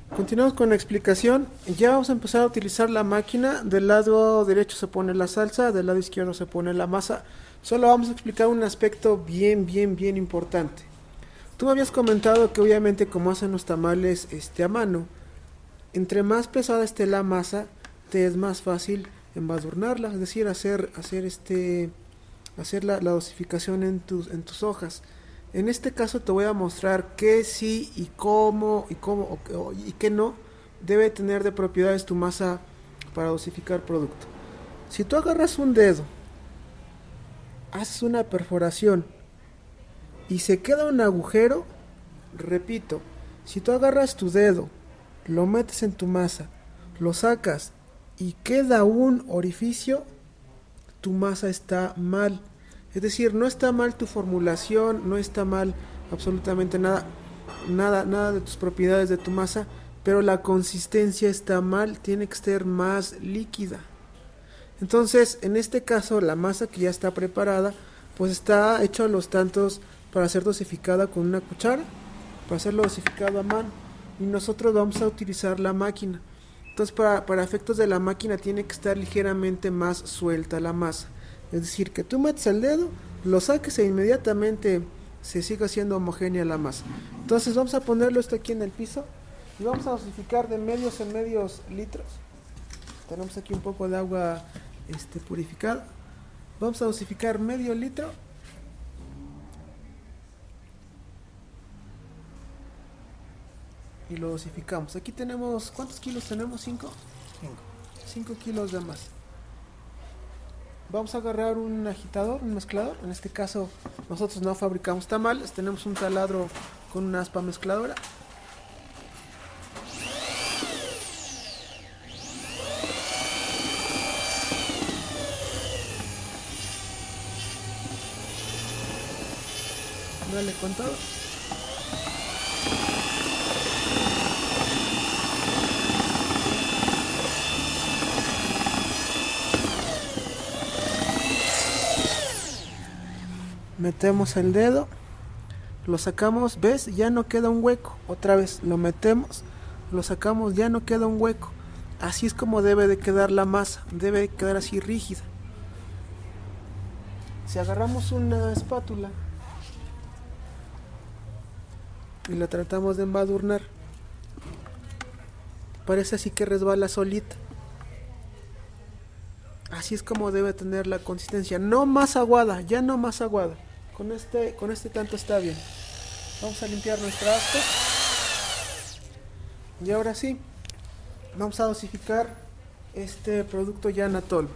Continuamos con la explicación. Ya vamos a empezar a utilizar la máquina. Del lado derecho se pone la salsa, del lado izquierdo se pone la masa. Solo vamos a explicar un aspecto bien importante. Tú me habías comentado que obviamente como hacen los tamales a mano, entre más pesada esté la masa, te es más fácil embadurnarla, es decir, hacer la dosificación en tus hojas. En este caso te voy a mostrar qué sí y qué no debe tener de propiedades tu masa para dosificar producto. Si tú agarras un dedo, haces una perforación y se queda un agujero, repito, si tú agarras tu dedo, lo metes en tu masa, lo sacas y queda un orificio, tu masa está mal. Es decir, no está mal tu formulación, no está mal absolutamente nada de tus propiedades de tu masa, pero la consistencia está mal, tiene que ser más líquida. Entonces, en este caso, la masa que ya está preparada, pues está hecha a los tantos para ser dosificada con una cuchara, para hacerlo dosificado a mano, y nosotros vamos a utilizar la máquina. Entonces, para efectos de la máquina tiene que estar ligeramente más suelta la masa. Es decir, que tú metes el dedo, lo saques e inmediatamente se sigue haciendo homogénea la masa. Entonces vamos a ponerlo esto aquí en el piso y vamos a dosificar de medios en medios litros. Tenemos aquí un poco de agua purificada. Vamos a dosificar medio litro. Y lo dosificamos. Aquí tenemos, ¿cuántos kilos tenemos? 5. 5 kilos de masa. Vamos a agarrar un agitador, un mezclador. En este caso nosotros no fabricamos tamales, tenemos un taladro con una aspa mezcladora. Dale con todo. Metemos el dedo, lo sacamos, ¿ves? Ya no queda un hueco. Otra vez lo metemos, lo sacamos, ya no queda un hueco. Así es como debe de quedar la masa, debe de quedar así rígida. Si agarramos una espátula y la tratamos de embadurnar, parece así que resbala solita. Así es como debe tener la consistencia, no más aguada, ya no más aguada. Con este tanto está bien. Vamos a limpiar nuestra aspa. Y ahora sí, vamos a dosificar este producto ya Natol.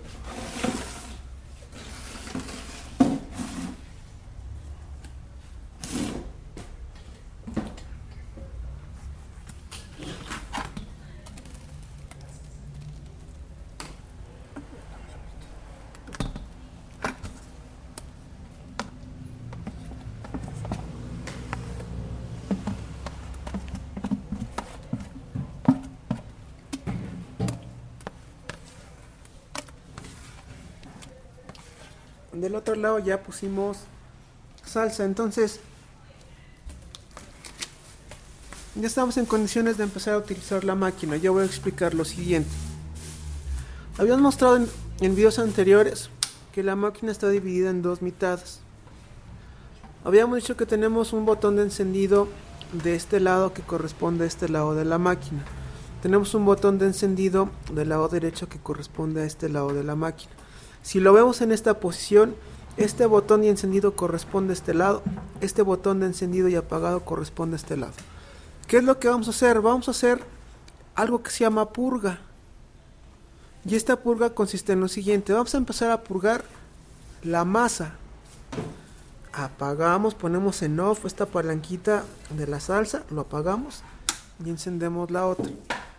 Del otro lado ya pusimos salsa, entonces ya estamos en condiciones de empezar a utilizar la máquina. Ya voy a explicar lo siguiente. Habíamos mostrado en videos anteriores que la máquina está dividida en dos mitades. Habíamos dicho que tenemos un botón de encendido de este lado que corresponde a este lado de la máquina. Tenemos un botón de encendido del lado derecho que corresponde a este lado de la máquina. Si lo vemos en esta posición, este botón de encendido corresponde a este lado, este botón de encendido y apagado corresponde a este lado. ¿Qué es lo que vamos a hacer? Vamos a hacer algo que se llama purga. Y esta purga consiste en lo siguiente. Vamos a empezar a purgar la masa. Apagamos, ponemos en off esta palanquita de la salsa, lo apagamos y encendemos la otra.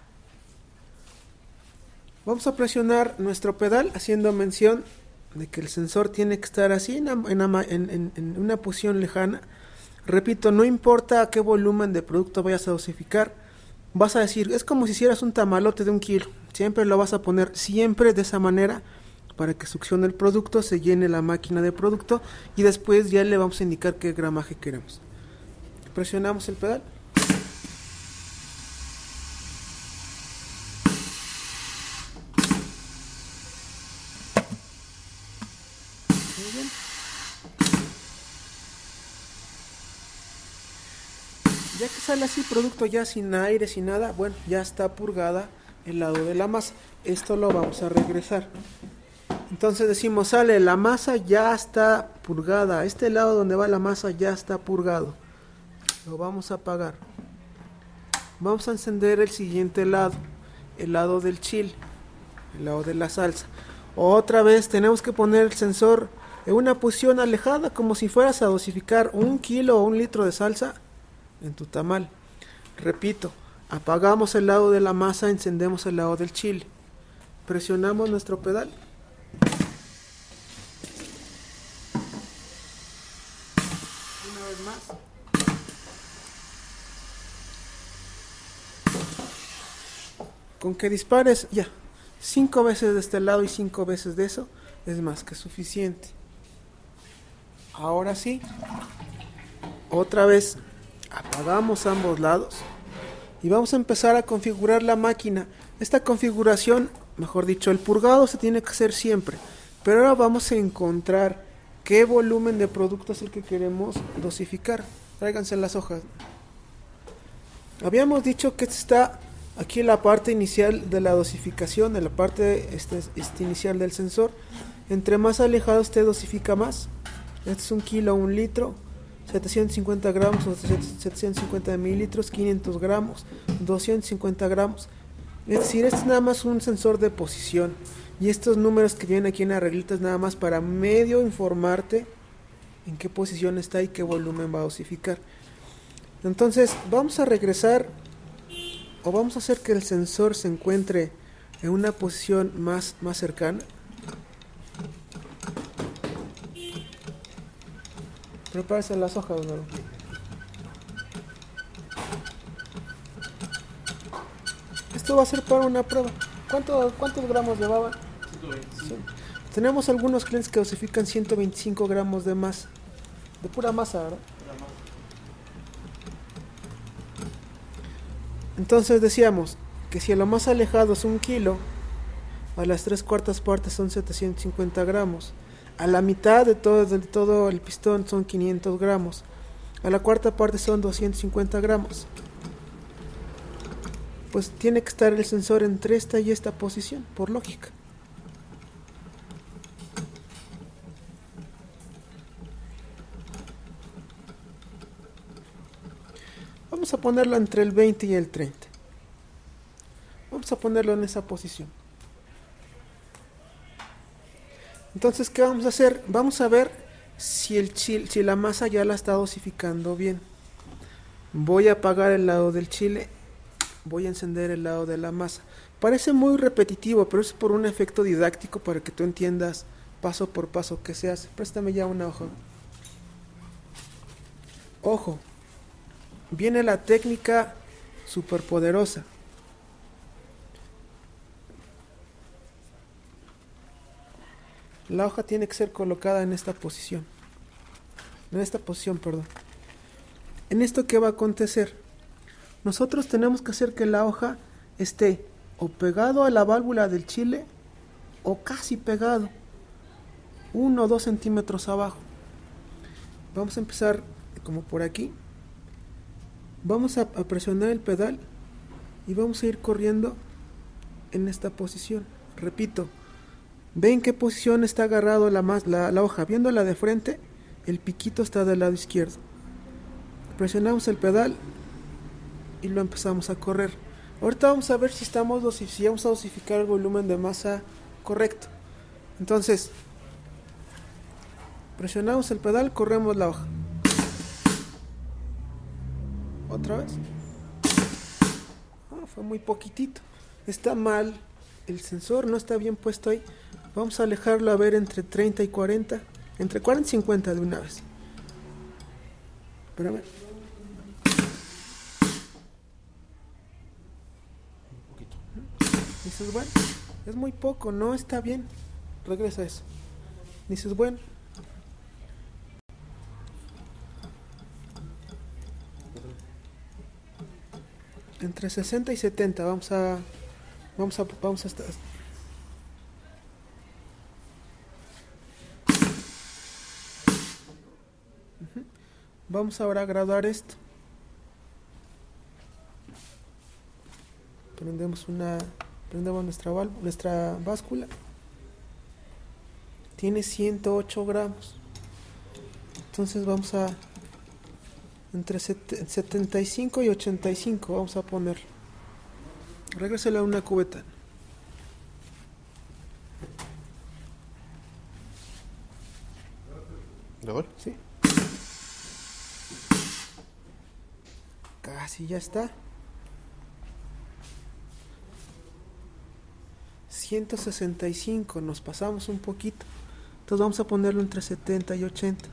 Vamos a presionar nuestro pedal haciendo mención de que el sensor tiene que estar así en una posición lejana. Repito, no importa a qué volumen de producto vayas a dosificar, vas a decir, es como si hicieras un tamalote de 1 kilo. Siempre lo vas a poner siempre de esa manera para que succione el producto, se llene la máquina de producto y después ya le vamos a indicar qué gramaje queremos. Presionamos el pedal. Ya que sale así producto ya sin aire, sin nada, bueno, ya está purgada el lado de la masa. Esto lo vamos a regresar. Entonces decimos, sale, la masa ya está purgada. Este lado donde va la masa ya está purgado. Lo vamos a apagar. Vamos a encender el siguiente lado, el lado del chile, el lado de la salsa. Otra vez tenemos que poner el sensor en una posición alejada, como si fueras a dosificar 1 kilo o 1 litro de salsa en tu tamal. Repito, apagamos el lado de la masa, encendemos el lado del chile. Presionamos nuestro pedal. Una vez más. Con que dispares, ya, 5 veces de este lado y 5 veces de eso, es más que suficiente. Ahora sí, otra vez apagamos ambos lados y vamos a empezar a configurar la máquina. Esta configuración, mejor dicho, el purgado se tiene que hacer siempre, pero ahora vamos a encontrar qué volumen de producto es el que queremos dosificar. Tráiganse las hojas. Habíamos dicho que está aquí en la parte inicial de la dosificación, en la parte inicial del sensor. Entre más alejado usted dosifica más. Este es 1 kilo, 1 litro, 750 gramos o 750 mililitros, 500 gramos, 250 gramos. Es decir, este es nada más un sensor de posición. Y estos números que vienen aquí en la reglita es nada más para medio informarte en qué posición está y qué volumen va a dosificar. Entonces vamos a regresar o vamos a hacer que el sensor se encuentre en una posición más cercana. Prepárese las hojas, ¿no? Esto va a ser para una prueba. ¿Cuántos gramos llevaban? 125. Sí. Tenemos algunos clientes que dosifican 125 gramos de masa. De pura masa, ¿verdad? Entonces decíamos que si a lo más alejado es 1 kilo, a las 3/4 partes son 750 gramos. A la mitad de todo el pistón son 500 gramos. A la cuarta parte son 250 gramos. Pues tiene que estar el sensor entre esta y esta posición, por lógica. Vamos a ponerlo entre el 20 y el 30. Vamos a ponerlo en esa posición. Entonces, ¿qué vamos a hacer? Vamos a ver si la masa ya la está dosificando bien. Voy a apagar el lado del chile. Voy a encender el lado de la masa. Parece muy repetitivo, pero es por un efecto didáctico para que tú entiendas paso por paso qué se hace. Préstame ya una hoja. Ojo, viene la técnica superpoderosa. La hoja tiene que ser colocada en esta posición. En esta posición, perdón. ¿En esto qué va a acontecer? Nosotros tenemos que hacer que la hoja esté o pegado a la válvula del chile o casi pegado, 1 o 2 centímetros abajo. Vamos a empezar como por aquí. Vamos a presionar el pedal y vamos a ir corriendo en esta posición. Repito, ¿ven qué posición está agarrado la hoja? Viéndola de frente, el piquito está del lado izquierdo. Presionamos el pedal y lo empezamos a correr. Ahorita vamos a ver si vamos a dosificar el volumen de masa correcto. Entonces, presionamos el pedal, corremos la hoja. Otra vez. Fue muy poquitito. Está mal el sensor, no está bien puesto ahí. Vamos a alejarlo a ver entre 30 y 40. Entre 40 y 50 de una vez. Espérame. Un poquito. Dices, bueno, es muy poco, no está bien. Regresa eso. Dices, bueno. Entre 60 y 70 vamos a estar. Vamos ahora a graduar esto. Prendemos nuestra báscula. Tiene 108 gramos. Entonces vamos a entre 75 y 85 vamos a poner. Regrésela a una cubeta. ¿Ahora? Sí. Casi ya está. 165, nos pasamos un poquito. Entonces vamos a ponerlo entre 70 y 80.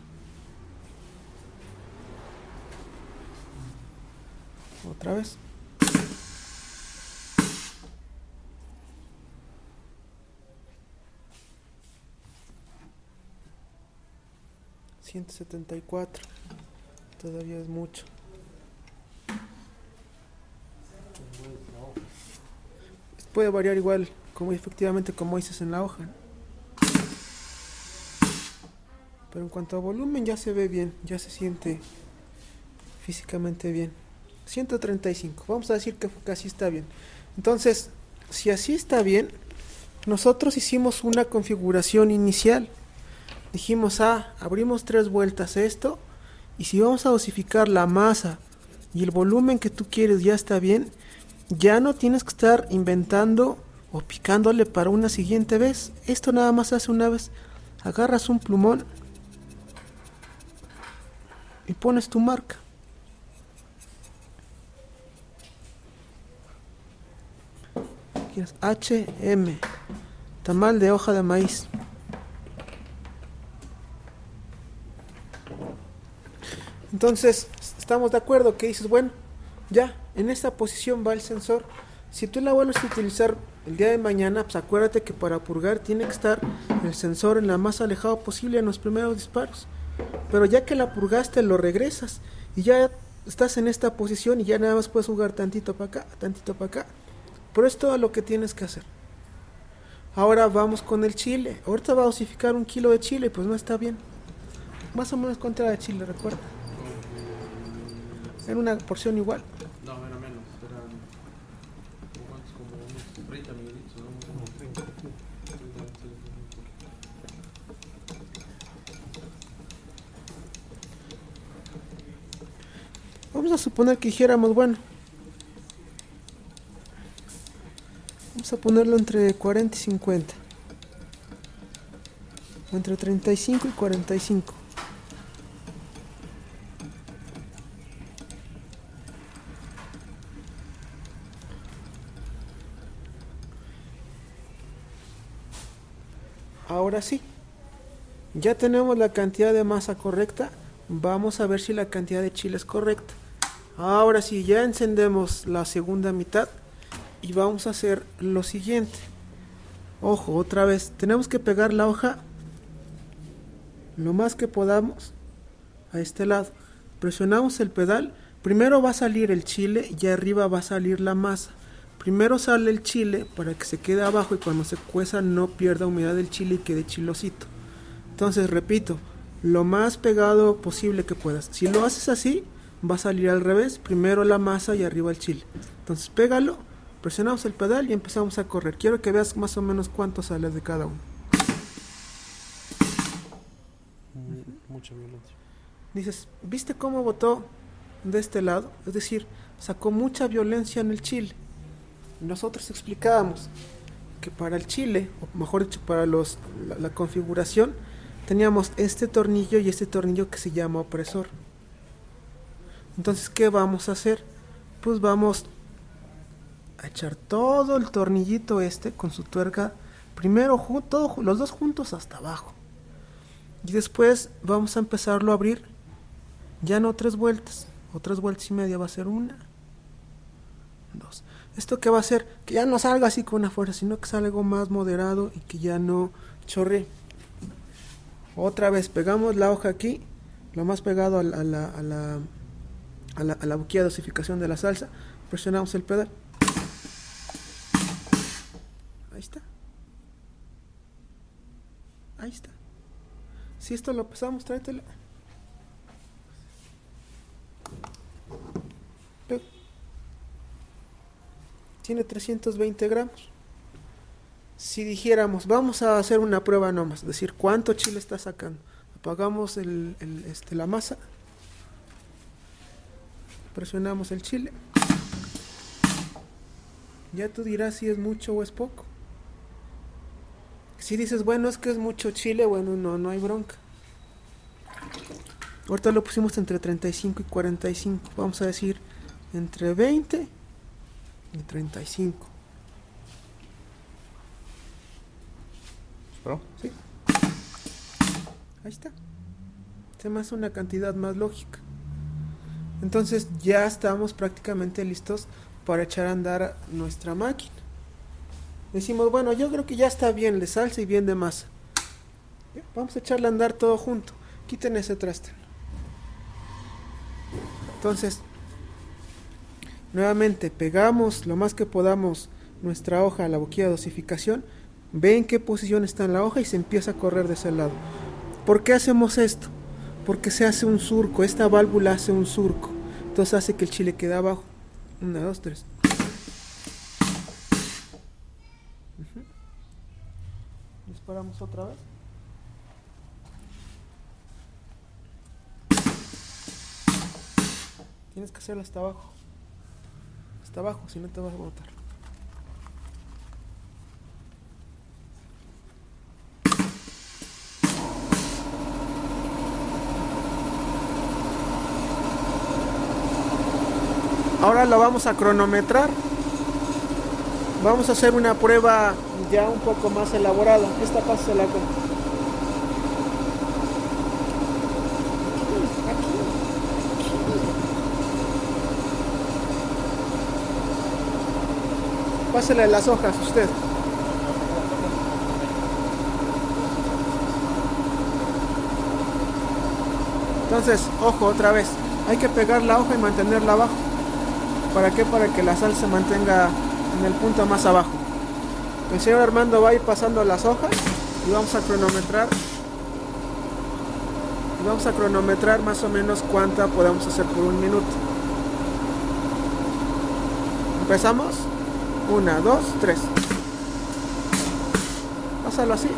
Otra vez. $174. Todavía es mucho. Puede variar igual, como efectivamente como dices en la hoja. Pero en cuanto a volumen ya se ve bien, ya se siente físicamente bien. 135, vamos a decir que casi está bien. Entonces, si así está bien, nosotros hicimos una configuración inicial. Dijimos, abrimos 3 vueltas esto, y si vamos a dosificar la masa y el volumen que tú quieres ya está bien, ya no tienes que estar inventando o picándole para una siguiente vez. Esto nada más hace una vez. Agarras un plumón y pones tu marca. HM, tamal de hoja de maíz. Entonces, estamos de acuerdo que dices, bueno, ya, en esta posición va el sensor. Si tú la vuelves a utilizar el día de mañana, pues acuérdate que para purgar tiene que estar el sensor en la más alejado posible en los primeros disparos. Pero ya que la purgaste, lo regresas y ya estás en esta posición y ya nada más puedes jugar tantito para acá, tantito para acá. Pero es todo lo que tienes que hacer. Ahora vamos con el chile. Ahorita va a dosificar 1 kilo de chile, pues no está bien. Más o menos cuánto era de chile, recuerda. Era una porción igual. No, era menos, eran como unos 30 mililitros, ¿no? Como 30. Vamos a suponer que dijéramos, bueno, vamos a ponerlo entre 40 y 50. O entre 35 y 45. Ahora sí, ya tenemos la cantidad de masa correcta. Vamos a ver si la cantidad de chile es correcta. Ahora sí, ya encendemos la segunda mitad y vamos a hacer lo siguiente. Ojo, otra vez, tenemos que pegar la hoja lo más que podamos a este lado. Presionamos el pedal. Primero va a salir el chile y arriba va a salir la masa. Primero sale el chile para que se quede abajo y cuando se cueza no pierda humedad del chile y quede chilosito. Entonces, repito, lo más pegado posible que puedas. Si lo haces así, va a salir al revés. Primero la masa y arriba el chile. Entonces, pégalo, presionamos el pedal y empezamos a correr. Quiero que veas más o menos cuánto sale de cada uno. Mucha violencia. Dices, ¿viste cómo botó de este lado? Es decir, sacó mucha violencia en el chile. Nosotros explicábamos que para el chile, o mejor dicho, para la configuración, teníamos este tornillo y este tornillo que se llama opresor. Entonces, ¿qué vamos a hacer? Pues vamos a echar todo el tornillito con su tuerca, primero los dos juntos hasta abajo. Y después vamos a empezarlo a abrir, ya no 3 vueltas, o 3 vueltas y media, va a ser 1, 2. ¿Esto qué va a hacer? Que ya no salga así con una fuerza, sino que salga algo más moderado y que ya no chorre. Otra vez pegamos la hoja aquí, lo más pegado a la boquilla de dosificación de la salsa. Presionamos el pedal. Ahí está. Ahí está. Si esto lo pasamos, tráetelo. tiene 320 gramos. Si dijéramos, vamos a hacer una prueba nomás, decir cuánto chile está sacando. Apagamos la masa, presionamos el chile. Ya tú dirás si es mucho o es poco. Si dices, bueno, es que es mucho chile, bueno, no hay bronca. Ahorita lo pusimos entre 35 y 45. Vamos a decir entre 20 y 35. ¿Espero? Sí. Ahí está. Se me hace una cantidad más lógica. Entonces ya estamos prácticamente listos para echar a andar nuestra máquina. Decimos, bueno, yo creo que ya está bien de salsa y bien de masa. Vamos a echarle a andar todo junto. Quiten ese traste. Entonces, nuevamente pegamos lo más que podamos nuestra hoja a la boquilla de dosificación. Ve en qué posición está en la hoja y se empieza a correr de ese lado. ¿Por qué hacemos esto? Porque se hace un surco. Esta válvula hace un surco. Entonces hace que el chile quede abajo. 1, 2, 3. Disparamos otra vez. Tienes que hacerlo hasta abajo. Hasta abajo, si no te vas a botar. Ahora lo vamos a cronometrar. Vamos a hacer una prueba ya un poco más elaborada. Esta pásala con... Pásale las hojas usted. Entonces, ojo, otra vez. Hay que pegar la hoja y mantenerla abajo. ¿Para qué? Para que la sal se mantenga en el punto más abajo. El señor Armando va a ir pasando las hojas y vamos a cronometrar. Y vamos a cronometrar más o menos cuánta podemos hacer por un minuto. ¿Empezamos? 1, 2, 3. Pásalo así.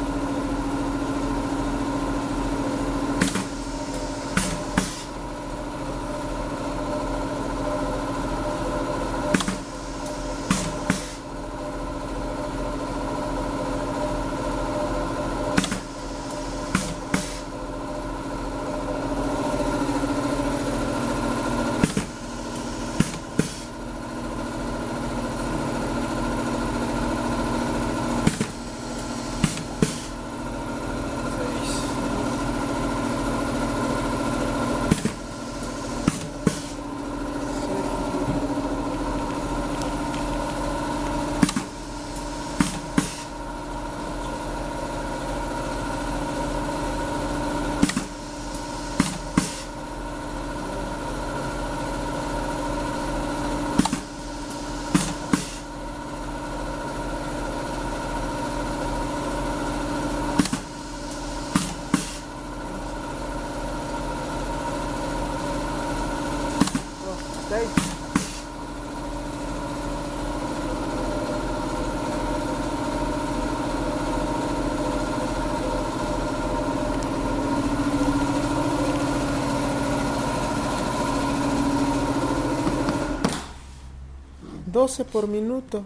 $12 por minuto.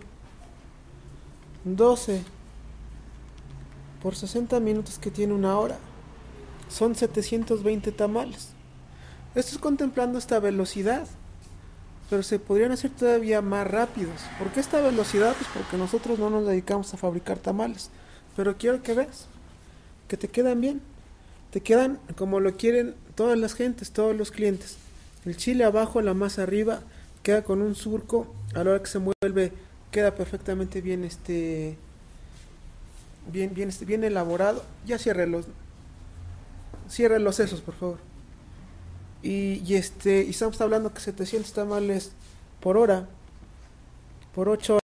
12 por 60 minutos, que tiene una hora. Son 720 tamales. Esto es contemplando esta velocidad. Pero se podrían hacer todavía más rápidos. ¿Por qué esta velocidad? Pues porque nosotros no nos dedicamos a fabricar tamales. Pero quiero que veas que te quedan bien. Te quedan como lo quieren todas las gentes, todos los clientes. El chile abajo, la masa arriba, queda con un surco. A la hora que se mueve, queda perfectamente bien bien elaborado. Ya cierre los sesos, por favor. Y estamos hablando que 700 tamales por hora, por 8 horas.